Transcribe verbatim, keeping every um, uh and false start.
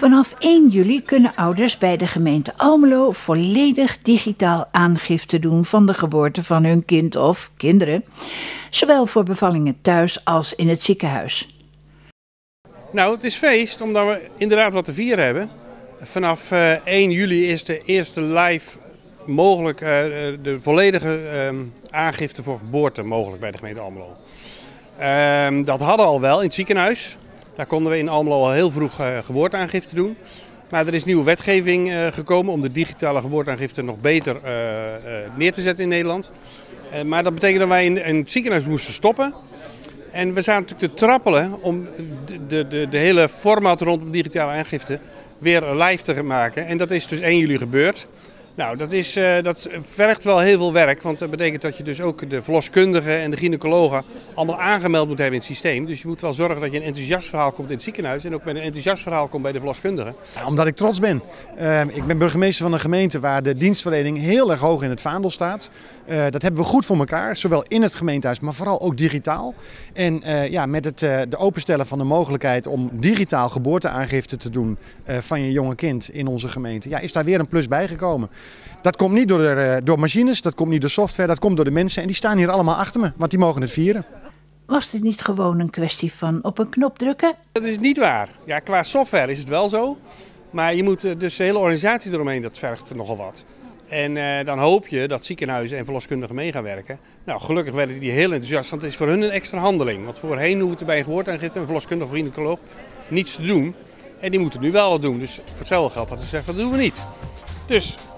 Vanaf één juli kunnen ouders bij de gemeente Almelo volledig digitaal aangifte doen van de geboorte van hun kind of kinderen, zowel voor bevallingen thuis als in het ziekenhuis. Nou, het is feest omdat we inderdaad wat te vieren hebben. Vanaf uh, één juli is de eerste live mogelijk uh, de volledige uh, aangifte voor geboorte mogelijk bij de gemeente Almelo. Uh, dat hadden we al wel in het ziekenhuis. Daar konden we in Almelo al heel vroeg uh, geboorteaangifte doen. Maar er is nieuwe wetgeving uh, gekomen om de digitale geboorteaangifte nog beter uh, uh, neer te zetten in Nederland. Uh, maar dat betekent dat wij in, in het ziekenhuis moesten stoppen. En we zaten natuurlijk te trappelen om de, de, de, de hele format rondom digitale aangifte weer live te maken. En dat is dus één juli gebeurd. Nou, dat, is, uh, dat vergt wel heel veel werk, want dat betekent dat je dus ook de verloskundigen en de gynaecologen allemaal aangemeld moet hebben in het systeem. Dus je moet wel zorgen dat je een enthousiast verhaal komt in het ziekenhuis en ook met een enthousiast verhaal komt bij de verloskundigen. Ja, omdat ik trots ben. Uh, ik ben burgemeester van een gemeente waar de dienstverlening heel erg hoog in het vaandel staat. Uh, dat hebben we goed voor elkaar, zowel in het gemeentehuis, maar vooral ook digitaal. En uh, ja, met het uh, de openstellen van de mogelijkheid om digitaal geboorteaangifte te doen uh, van je jonge kind in onze gemeente, ja, is daar weer een plus bijgekomen. Dat komt niet door, de, door machines, dat komt niet door software, dat komt door de mensen en die staan hier allemaal achter me, want die mogen het vieren. Was dit niet gewoon een kwestie van op een knop drukken? Dat is niet waar. Ja, qua software is het wel zo, maar je moet dus de hele organisatie eromheen, dat vergt nogal wat. En uh, dan hoop je dat ziekenhuizen en verloskundigen mee gaan werken. Nou, gelukkig werden die heel enthousiast, want het is voor hun een extra handeling. Want voorheen hoeven er bij een geboorteaangifte een verloskundige of gynaecoloog niets te doen. En die moeten nu wel wat doen. Dus voor hetzelfde geld hadden ze gezegd, dat doen we niet. Dus